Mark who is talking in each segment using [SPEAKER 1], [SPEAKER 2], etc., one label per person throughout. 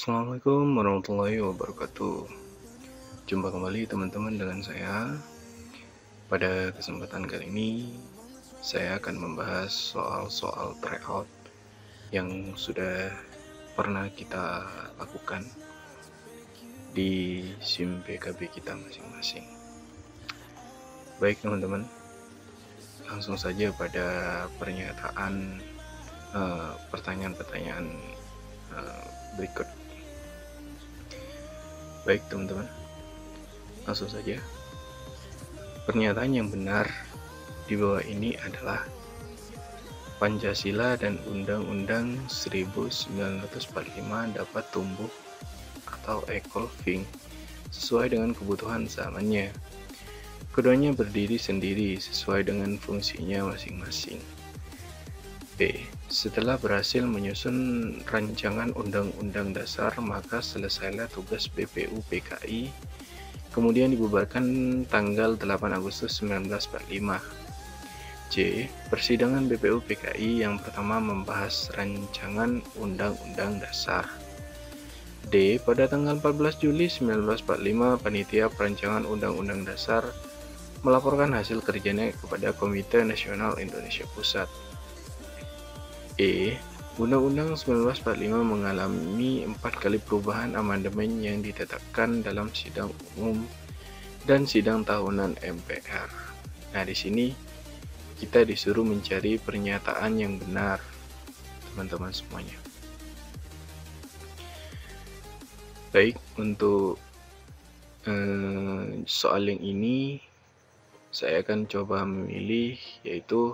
[SPEAKER 1] Assalamualaikum warahmatullahi wabarakatuh. Jumpa kembali teman-teman dengan saya. Pada kesempatan kali ini, saya akan membahas soal-soal tryout yang sudah pernah kita lakukan di SIM PKB kita masing-masing. Baik teman-teman, langsung saja pada pertanyaan-pertanyaan berikut. Baik teman-teman, langsung saja. Pernyataan yang benar di bawah ini adalah Pancasila dan Undang-Undang 1945 dapat tumbuh atau evolving sesuai dengan kebutuhan zamannya. Keduanya berdiri sendiri sesuai dengan fungsinya masing-masing. B. Setelah berhasil menyusun rancangan Undang-Undang Dasar, maka selesailah tugas BPU PKI, kemudian dibubarkan tanggal 8 Agustus 1945. C. Persidangan BPU PKI yang pertama membahas rancangan Undang-Undang Dasar. D. Pada tanggal 14 Juli 1945, Panitia Perancangan Undang-Undang Dasar melaporkan hasil kerjanya kepada Komite Nasional Indonesia Pusat. E. Undang-Undang 1945 mengalami 4 kali perubahan amandemen yang ditetapkan dalam sidang umum dan sidang tahunan MPR. Nah, di sini kita disuruh mencari pernyataan yang benar, teman-teman semuanya. Baik, untuk soal yang ini saya akan coba memilih, yaitu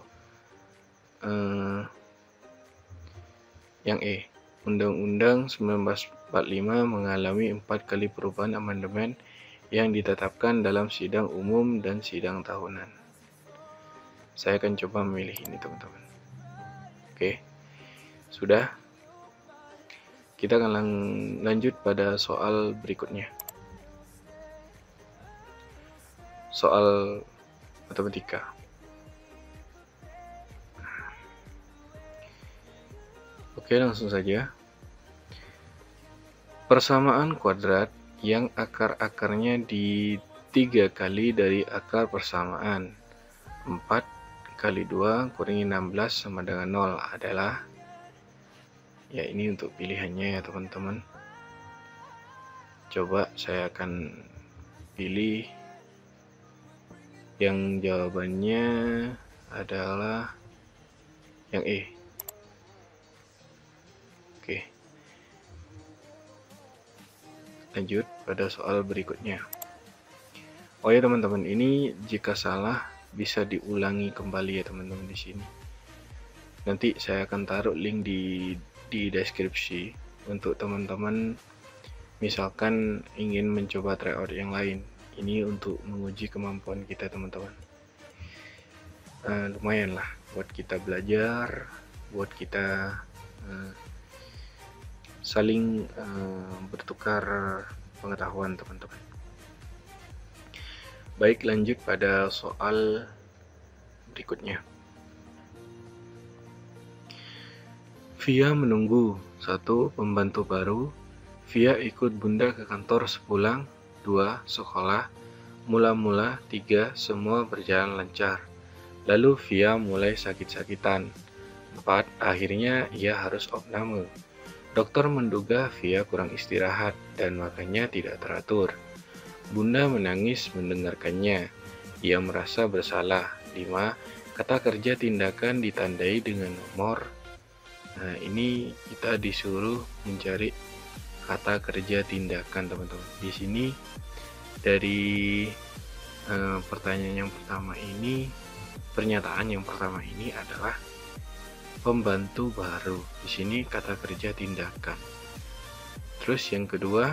[SPEAKER 1] yang E. Undang-Undang 1945 mengalami 4 kali perubahan amandemen yang ditetapkan dalam sidang umum dan sidang tahunan. Saya akan coba memilih ini, teman-teman. Oke, sudah. Kita akan lanjut pada soal berikutnya. Soal matematika. Oke, langsung saja. Persamaan kuadrat yang akar-akarnya di 3 kali dari akar persamaan 4 kali 2 kurangi 16 sama dengan 0 adalah, ya ini untuk pilihannya ya teman-teman. Coba saya akan pilih yang jawabannya adalah yang E. Oke, lanjut pada soal berikutnya. Oh ya teman-teman, ini jika salah bisa diulangi kembali ya teman-teman di sini. Nanti saya akan taruh link di deskripsi untuk teman-teman misalkan ingin mencoba tryout yang lain. Ini untuk menguji kemampuan kita teman-teman. Lumayan lah buat kita belajar, buat kita saling bertukar pengetahuan teman-teman. Baik, lanjut pada soal berikutnya. Via menunggu. 1. Pembantu baru. Via ikut bunda ke kantor sepulang. 2. Sekolah. Mula-mula. 3. Semua berjalan lancar. Lalu Via mulai sakit-sakitan. 4. Akhirnya ia harus opname. Dokter menduga Via kurang istirahat dan makannya tidak teratur. Bunda menangis mendengarkannya. Ia merasa bersalah. 5. Kata kerja tindakan ditandai dengan nomor. Nah, ini kita disuruh mencari kata kerja tindakan teman-teman. Di sini dari pertanyaan yang pertama ini, pernyataan yang pertama ini adalah pembantu baru. Di sini kata kerja tindakan. Terus yang kedua,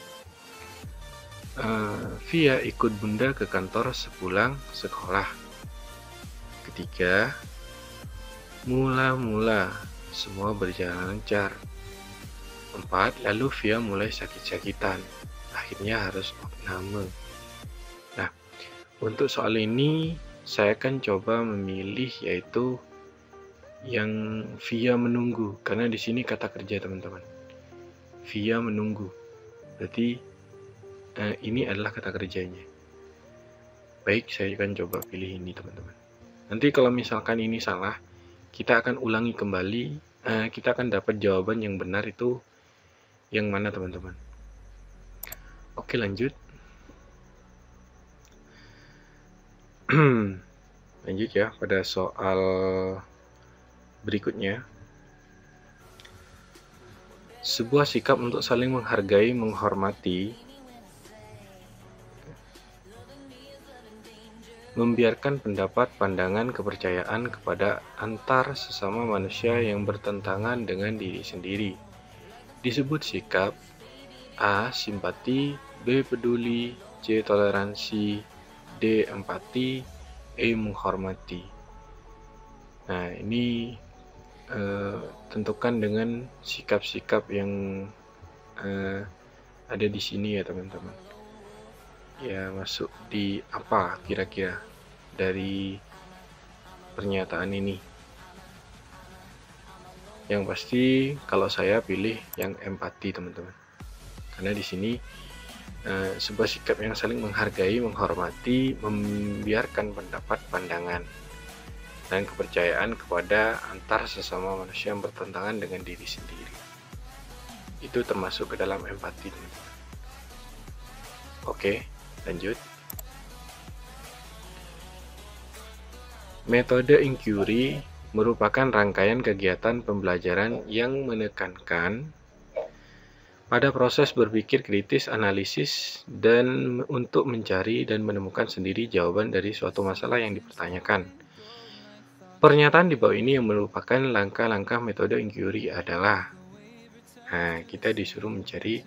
[SPEAKER 1] Via ikut bunda ke kantor sepulang sekolah. Ketiga, mula-mula semua berjalan lancar. 4. Lalu Via mulai sakit-sakitan. Akhirnya harus opname. Nah, untuk soal ini saya akan coba memilih yaitu yang Via menunggu, karena di sini kata kerja teman-teman. via menunggu. Berarti ini adalah kata kerjanya. Baik, saya akan coba pilih ini teman-teman. Nanti kalau misalkan ini salah, kita akan ulangi kembali. Kita akan dapat jawaban yang benar itu yang mana teman-teman. Oke, lanjut. Lanjut ya pada soal berikutnya. Sebuah sikap untuk saling menghargai, menghormati, membiarkan pendapat, pandangan, kepercayaan kepada antar sesama manusia yang bertentangan dengan diri sendiri. Disebut sikap A. Simpati, B. Peduli, C. Toleransi, D. Empati, E. Menghormati. Nah, ini tentukan dengan sikap-sikap yang ada di sini ya teman-teman. Ya, masuk di apa kira-kira dari pernyataan ini? Yang pasti kalau saya pilih yang empati teman-teman, karena di sini sebuah sikap yang saling menghargai, menghormati, membiarkan pendapat, pandangan, dan kepercayaan kepada antar sesama manusia yang bertentangan dengan diri sendiri. Itu termasuk ke dalam empati teman-teman. Oke, lanjut. Metode inquiry merupakan rangkaian kegiatan pembelajaran yang menekankan pada proses berpikir kritis, analisis, dan untuk mencari dan menemukan sendiri jawaban dari suatu masalah yang dipertanyakan. Pernyataan di bawah ini yang merupakan langkah-langkah metode inquiry adalah, kita disuruh mencari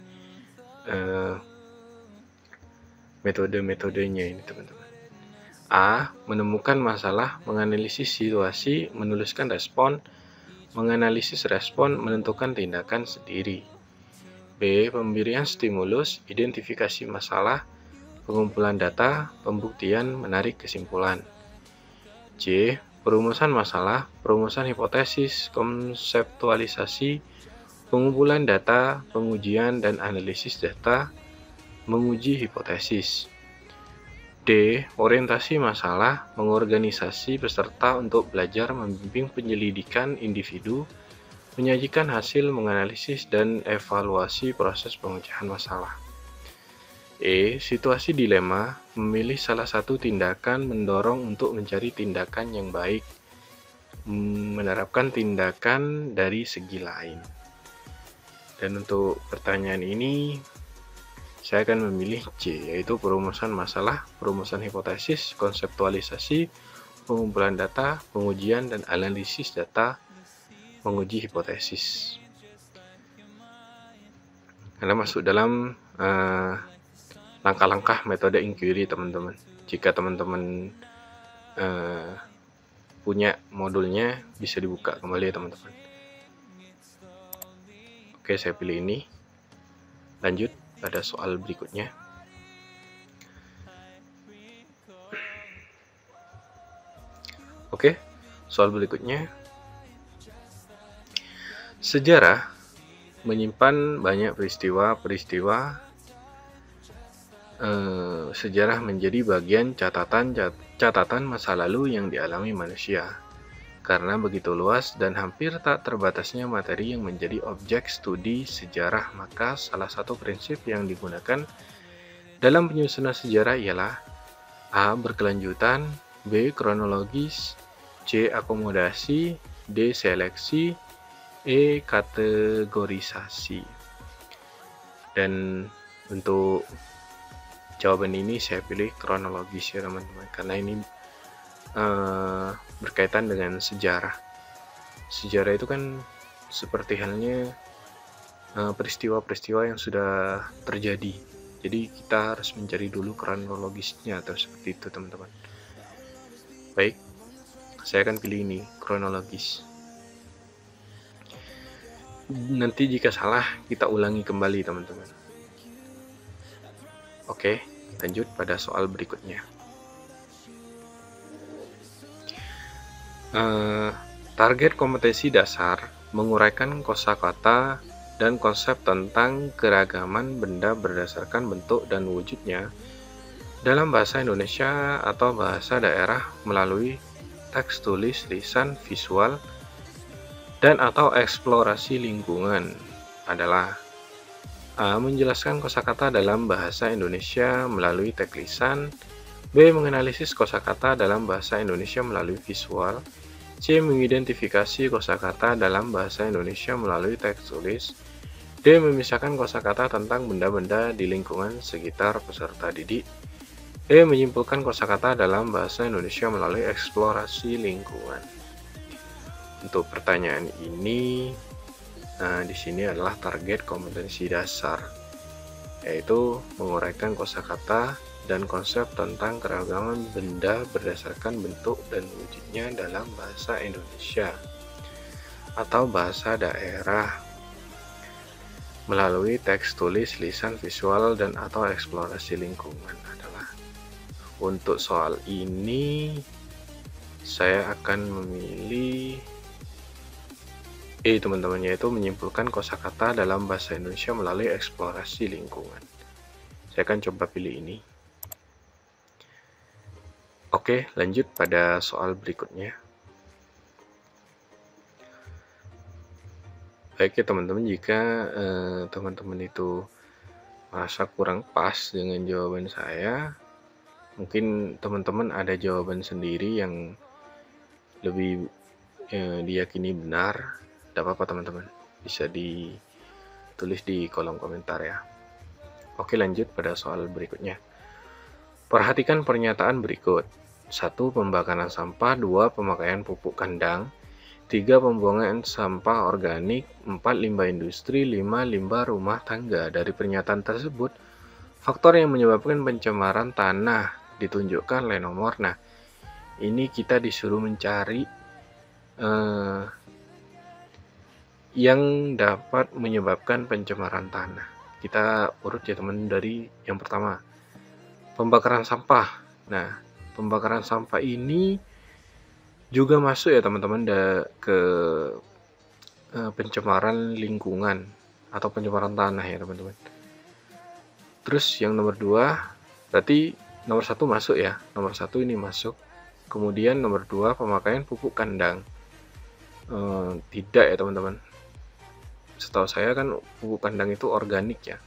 [SPEAKER 1] metode-metodenya ini teman-teman. A. Menemukan masalah, menganalisis situasi, menuliskan respon, menganalisis respon, menentukan tindakan sendiri. B. Pemberian stimulus, identifikasi masalah, pengumpulan data, pembuktian, menarik kesimpulan. C. Perumusan masalah, perumusan hipotesis, konseptualisasi, pengumpulan data, pengujian dan analisis data, menguji hipotesis. D. Orientasi masalah, mengorganisasi peserta untuk belajar, membimbing penyelidikan individu, menyajikan hasil, menganalisis, dan evaluasi proses pemecahan masalah. E. Situasi dilema, memilih salah satu tindakan, mendorong untuk mencari tindakan yang baik, menerapkan tindakan dari segi lain. Dan untuk pertanyaan ini, saya akan memilih C, yaitu perumusan masalah, perumusan hipotesis, konseptualisasi, pengumpulan data, pengujian dan analisis data, menguji hipotesis. Karena masuk dalam langkah-langkah metode inquiry teman-teman. Jika teman-teman punya modulnya, bisa dibuka kembali ya teman-teman. Oke, saya pilih ini. Lanjut pada soal berikutnya. Oke, soal berikutnya. Sejarah menyimpan banyak peristiwa-peristiwa. Sejarah menjadi bagian catatan masa lalu yang dialami manusia. Karena begitu luas dan hampir tak terbatasnya materi yang menjadi objek studi sejarah, maka salah satu prinsip yang digunakan dalam penyusunan sejarah ialah A. Berkelanjutan, B. Kronologis, C. Akomodasi, D. Seleksi, E. Kategorisasi. Dan untuk jawaban ini saya pilih kronologis ya teman-teman, karena ini berkaitan dengan sejarah. Sejarah itu kan seperti halnya peristiwa-peristiwa yang sudah terjadi. Jadi kita harus mencari dulu kronologisnya atau seperti itu teman-teman. Baik, saya akan pilih ini, kronologis. Nanti jika salah kita ulangi kembali teman-teman. Oke, lanjut pada soal berikutnya. Target kompetensi dasar menguraikan kosakata dan konsep tentang keragaman benda berdasarkan bentuk dan wujudnya dalam bahasa Indonesia atau bahasa daerah melalui teks tulis, lisan, visual, dan atau eksplorasi lingkungan adalah A. Menjelaskan kosakata dalam bahasa Indonesia melalui teks lisan. B. Menganalisis kosakata dalam bahasa Indonesia melalui visual. C. Mengidentifikasi kosakata dalam bahasa Indonesia melalui teks tulis. D. Memisahkan kosakata tentang benda-benda di lingkungan sekitar peserta didik. E. Menyimpulkan kosakata dalam bahasa Indonesia melalui eksplorasi lingkungan. Untuk pertanyaan ini, di sini adalah target kompetensi dasar, yaitu menguraikan kosakata dan konsep tentang keragaman benda berdasarkan bentuk dan wujudnya dalam bahasa Indonesia atau bahasa daerah melalui teks tulis, lisan, visual, dan atau eksplorasi lingkungan adalah. Untuk soal ini saya akan memilih teman-teman, yaitu menyimpulkan kosakata dalam bahasa Indonesia melalui eksplorasi lingkungan. Saya akan coba pilih ini. Oke, lanjut pada soal berikutnya. Baik ya teman-teman, jika teman-teman itu merasa kurang pas dengan jawaban saya, mungkin teman-teman ada jawaban sendiri yang lebih diyakini benar. Tidak apa-apa teman-teman, bisa ditulis di kolom komentar ya. Oke, lanjut pada soal berikutnya. Perhatikan pernyataan berikut. 1. Pembakaran sampah. 2. Pemakaian pupuk kandang. 3. Pembuangan sampah organik. 4. Limbah industri. 5. Limbah rumah tangga. Dari pernyataan tersebut, faktor yang menyebabkan pencemaran tanah ditunjukkan oleh nomor. Nah, ini kita disuruh mencari yang dapat menyebabkan pencemaran tanah. Kita urut ya teman, dari yang pertama, pembakaran sampah. Nah, pembakaran sampah ini juga masuk ya teman-teman ke pencemaran lingkungan atau pencemaran tanah ya teman-teman. Terus yang nomor 2, berarti nomor 1 masuk ya. Nomor 1 ini masuk. Kemudian nomor 2, pemakaian pupuk kandang. Tidak ya teman-teman. Setahu saya kan pupuk kandang itu organik ya.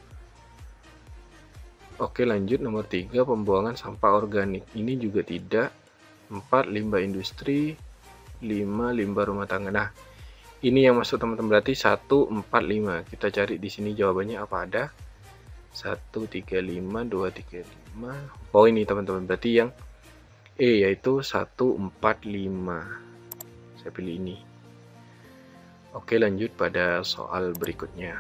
[SPEAKER 1] Oke, lanjut nomor 3, pembuangan sampah organik. Ini juga tidak. 4, limbah industri. 5, limbah rumah tangga. Nah, ini yang masuk teman-teman, berarti 1, 4, 5. Kita cari di sini jawabannya apa ada. 1, 3, 5, 2, 3, 5. Oh, ini teman-teman, berarti yang E, yaitu 1, 4, 5. Saya pilih ini. Oke, lanjut pada soal berikutnya.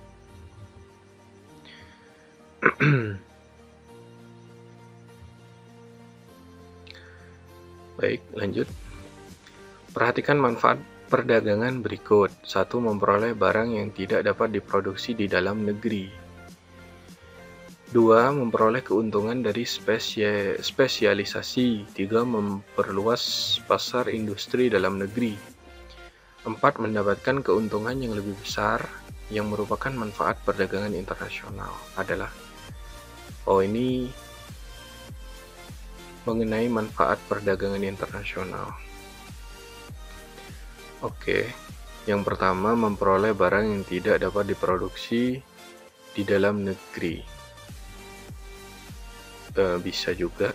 [SPEAKER 1] Baik, lanjut. Perhatikan manfaat perdagangan berikut. 1. Memperoleh barang yang tidak dapat diproduksi di dalam negeri. 2. Memperoleh keuntungan dari spesialisasi. 3. Memperluas pasar industri dalam negeri. 4. Mendapatkan keuntungan yang lebih besar yang merupakan manfaat perdagangan internasional adalah. Oh, ini mengenai manfaat perdagangan internasional. Oke, yang pertama, memperoleh barang yang tidak dapat diproduksi di dalam negeri. Bisa juga.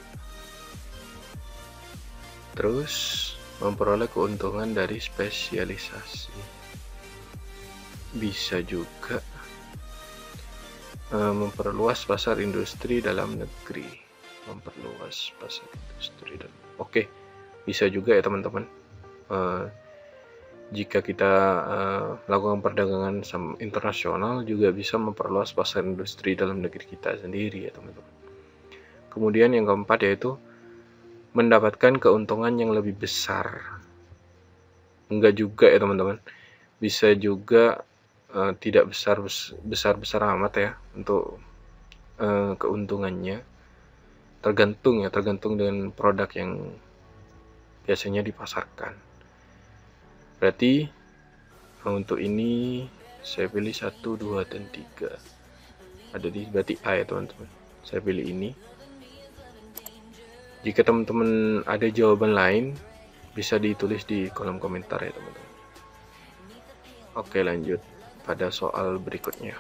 [SPEAKER 1] Terus memperoleh keuntungan dari spesialisasi. Bisa juga. Memperluas pasar industri dalam negeri. Memperluas pasar industri dalam. Oke, bisa juga ya teman-teman. Jika kita melakukan perdagangan internasional, juga bisa memperluas pasar industri dalam negeri kita sendiri ya teman-teman. Kemudian yang keempat, yaitu mendapatkan keuntungan yang lebih besar. Enggak juga ya teman-teman, bisa juga tidak besar amat ya untuk keuntungannya. Tergantung dengan produk yang biasanya dipasarkan. Berarti untuk ini Saya pilih 1, 2, dan 3. Ada di berarti A ya teman-teman. Saya pilih ini. Jika teman-teman ada jawaban lain, bisa ditulis di kolom komentar ya teman-teman. Oke, lanjut pada soal berikutnya.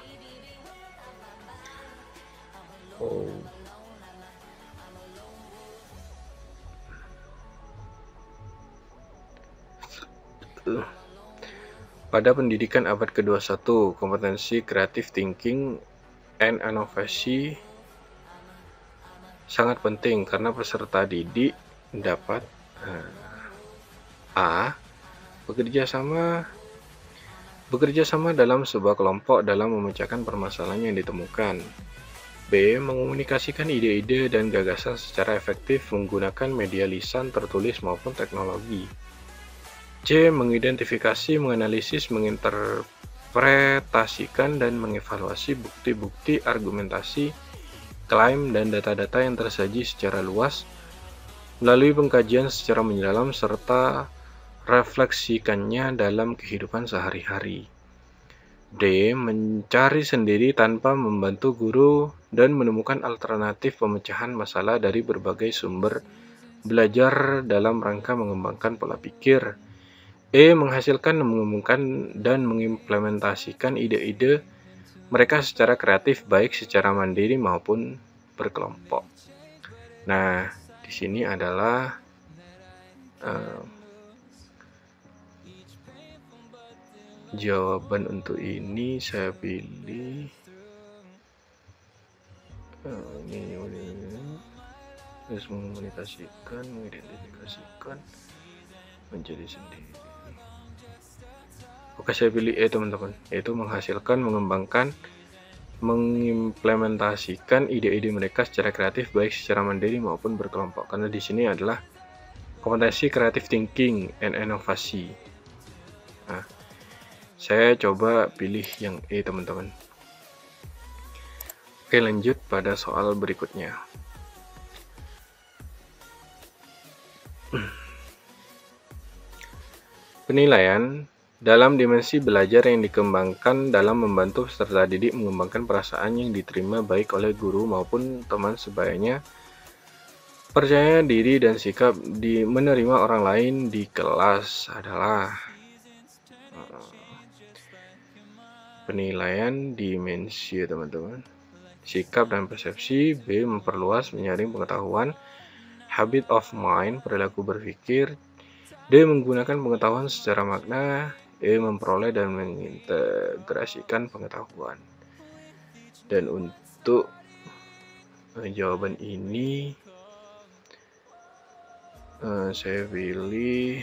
[SPEAKER 1] Pada pendidikan abad ke-21, kompetensi creative thinking and inovasi sangat penting karena peserta didik dapat A. Bekerja sama dalam sebuah kelompok dalam memecahkan permasalahan yang ditemukan. B. Mengomunikasikan ide-ide dan gagasan secara efektif menggunakan media lisan, tertulis maupun teknologi. C. Mengidentifikasi, menganalisis, menginterpretasikan, dan mengevaluasi bukti-bukti, argumentasi, klaim, dan data-data yang tersaji secara luas melalui pengkajian secara mendalam serta refleksikannya dalam kehidupan sehari-hari. D. Mencari sendiri tanpa membantu guru dan menemukan alternatif pemecahan masalah dari berbagai sumber belajar dalam rangka mengembangkan pola pikir. E. Menghasilkan, mengembangkan, dan mengimplementasikan ide-ide mereka secara kreatif baik secara mandiri maupun berkelompok. Nah, di sini adalah jawaban untuk ini saya pilih ini terus mengomunikasikan, mengidentifikasikan, menjadi sendiri. Oke, saya pilih E teman-teman, yaitu menghasilkan, mengembangkan, mengimplementasikan ide-ide mereka secara kreatif baik secara mandiri maupun berkelompok, karena di sini adalah kompetensi creative thinking and inovasi. Nah, saya coba pilih yang E teman-teman. Oke, lanjut pada soal berikutnya. Penilaian dalam dimensi belajar yang dikembangkan dalam membantu peserta didik mengembangkan perasaan yang diterima baik oleh guru maupun teman sebayanya, percaya diri dan sikap menerima orang lain di kelas adalah penilaian dimensi teman-teman. Sikap dan persepsi. B. Memperluas, menyaring pengetahuan, habit of mind, perilaku berpikir. D. Menggunakan pengetahuan secara makna. E. Memperoleh dan mengintegrasikan pengetahuan. Dan untuk jawaban ini saya pilih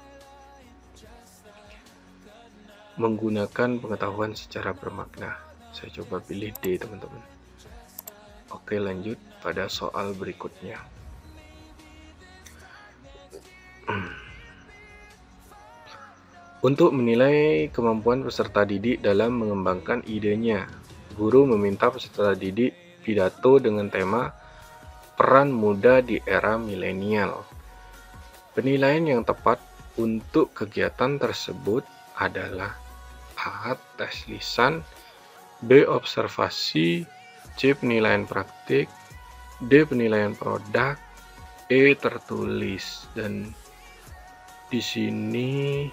[SPEAKER 1] menggunakan pengetahuan secara bermakna. Saya coba pilih D teman-teman. Oke, lanjut pada soal berikutnya. Untuk menilai kemampuan peserta didik dalam mengembangkan idenya, guru meminta peserta didik pidato dengan tema peran muda di era milenial. Penilaian yang tepat untuk kegiatan tersebut adalah A. Tes lisan, B. Observasi, C. Penilaian praktik, D. Penilaian produk, E. Tertulis. Dan di sini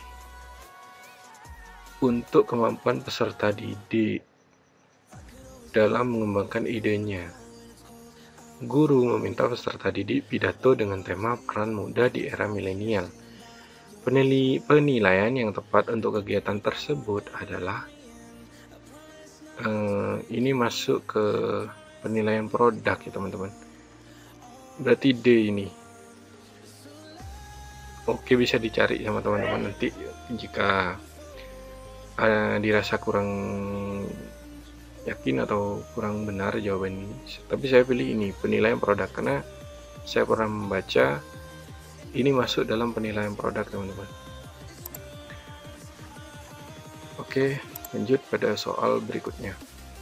[SPEAKER 1] untuk kemampuan peserta didik dalam mengembangkan idenya, guru meminta peserta didik pidato dengan tema peran muda di era milenial. Penilaian yang tepat untuk kegiatan tersebut adalah ini masuk ke penilaian produk ya teman-teman. Berarti D ini. Oke, bisa dicari sama teman-teman nanti jika dirasa kurang yakin atau kurang benar jawaban ini. Tapi saya pilih ini, penilaian produk, karena saya pernah membaca ini masuk dalam penilaian produk teman-teman. Oke, lanjut pada soal berikutnya.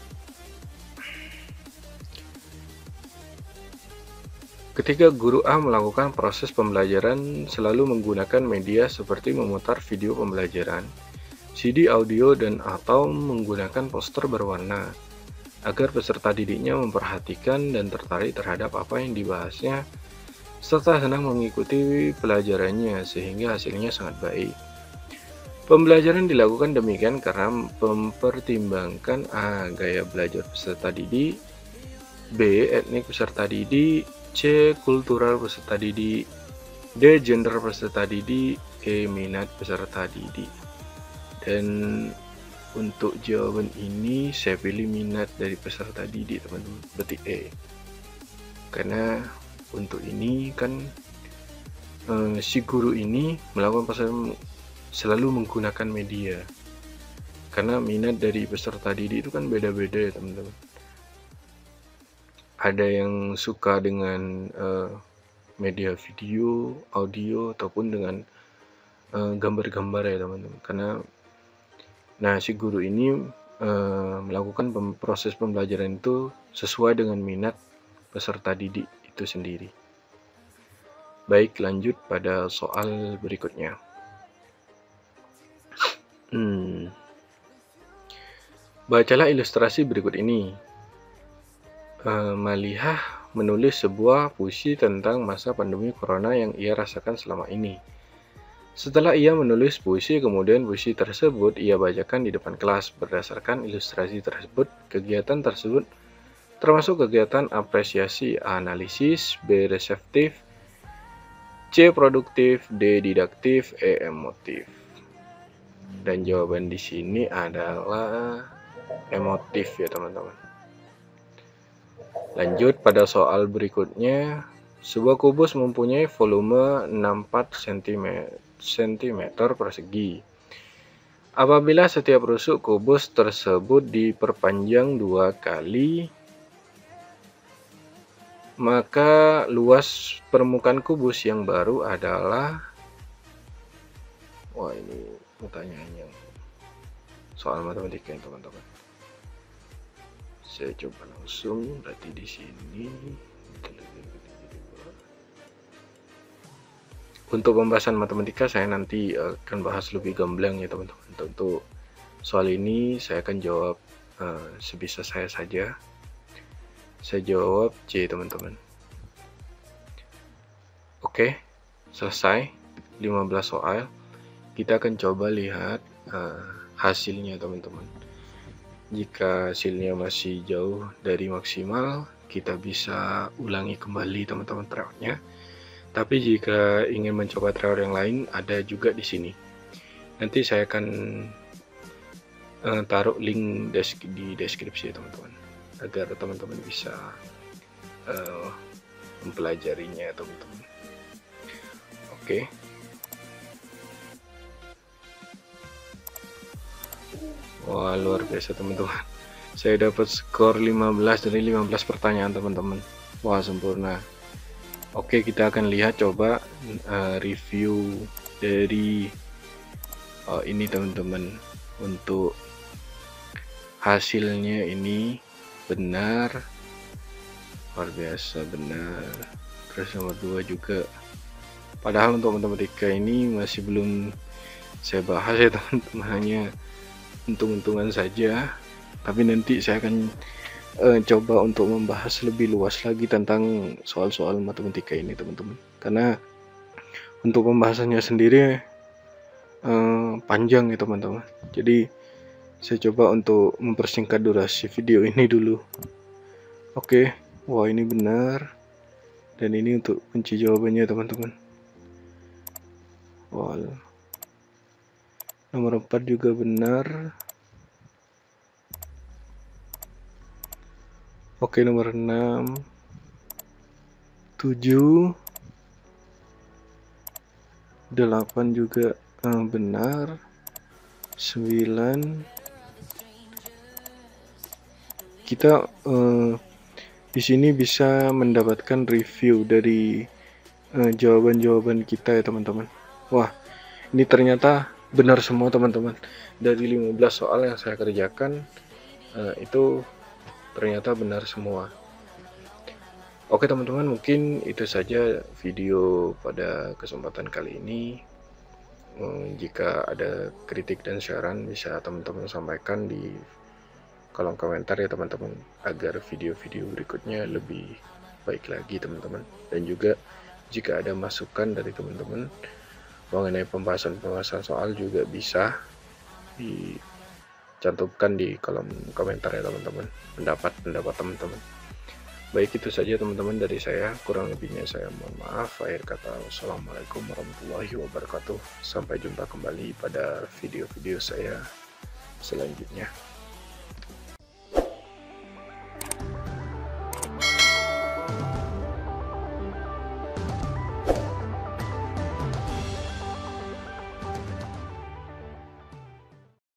[SPEAKER 1] Ketika guru A melakukan proses pembelajaran selalu menggunakan media seperti memutar video pembelajaran, CD audio dan atau menggunakan poster berwarna, agar peserta didiknya memperhatikan dan tertarik terhadap apa yang dibahasnya, serta senang mengikuti pelajarannya sehingga hasilnya sangat baik. Pembelajaran dilakukan demikian karena mempertimbangkan A. Gaya belajar peserta didik, B. Etnik peserta didik, C. Kultural peserta didik, D. Gender peserta didik, E. Minat peserta didik. Dan untuk jawaban ini saya pilih minat dari peserta didik, teman-teman, berarti E. Karena untuk ini kan si guru ini melakukan selalu menggunakan media, karena minat dari peserta didik itu kan beda-beda ya teman-teman. Ada yang suka dengan media video, audio, ataupun dengan gambar-gambar ya teman-teman. Karena si guru ini melakukan proses pembelajaran itu sesuai dengan minat peserta didik itu sendiri. Baik, lanjut pada soal berikutnya. Bacalah ilustrasi berikut ini. Malihah menulis sebuah puisi tentang masa pandemi corona yang ia rasakan selama ini. Setelah ia menulis puisi, kemudian puisi tersebut ia bacakan di depan kelas. Berdasarkan ilustrasi tersebut, kegiatan tersebut termasuk kegiatan apresiasi, analisis, B. reseptif, C. produktif, D. didaktif, E. emotif. Dan jawaban di sini adalah emotif ya teman-teman. Lanjut pada soal berikutnya. Sebuah kubus mempunyai volume 64 cm persegi. Apabila setiap rusuk kubus tersebut diperpanjang 2 kali, maka luas permukaan kubus yang baru adalah, wah ini pertanyaannya soal matematika ya teman-teman. Saya coba langsung, berarti di sini. Untuk pembahasan matematika saya nanti akan bahas lebih gamblang ya teman-teman. Untuk soal ini saya akan jawab sebisa saya saja. Saya jawab C teman-teman. Oke, selesai 15 soal. Kita akan coba lihat hasilnya teman-teman. Jika hasilnya masih jauh dari maksimal, kita bisa ulangi kembali teman-teman treatnya. Tapi jika ingin mencoba treat yang lain, ada juga di sini. Nanti saya akan taruh link di deskripsi teman-teman, agar teman-teman bisa mempelajarinya teman-teman. Oke. Wah, luar biasa teman-teman. Saya dapat skor 15 dari 15 pertanyaan teman-teman. Wah, sempurna. Oke, kita akan lihat coba review dari ini teman-teman. Untuk hasilnya ini benar. Luar biasa benar. Terus nomor 2 juga. Padahal untuk matematika ini masih belum saya bahas ya teman-teman, hanya untung-untungan saja. Tapi nanti saya akan coba untuk membahas lebih luas lagi tentang soal-soal matematika ini teman-teman, karena untuk pembahasannya sendiri panjang ya teman-teman. Jadi saya coba untuk mempersingkat durasi video ini dulu. Oke, wah ini benar, dan ini untuk kunci jawabannya teman-teman. Wah, nomor 4 juga benar. Oke, nomor 6, 7, 8 juga benar. 9. Kita di sini bisa mendapatkan review dari jawaban-jawaban kita ya teman-teman. Wah, ini ternyata benar semua teman-teman. Dari 15 soal yang saya kerjakan itu ternyata benar semua. Oke teman-teman, mungkin itu saja video pada kesempatan kali ini. Jika ada kritik dan saran bisa teman-teman sampaikan di kolom komentar ya teman-teman, agar video-video berikutnya lebih baik lagi teman-teman. Dan juga jika ada masukan dari teman-teman mengenai pembahasan soal juga bisa dicantumkan di kolom komentar ya teman-teman, pendapat teman-teman. Baik, itu saja teman-teman dari saya, kurang lebihnya saya mohon maaf. Akhir kata, wassalamualaikum warahmatullahi wabarakatuh. Sampai jumpa kembali pada video-video saya selanjutnya.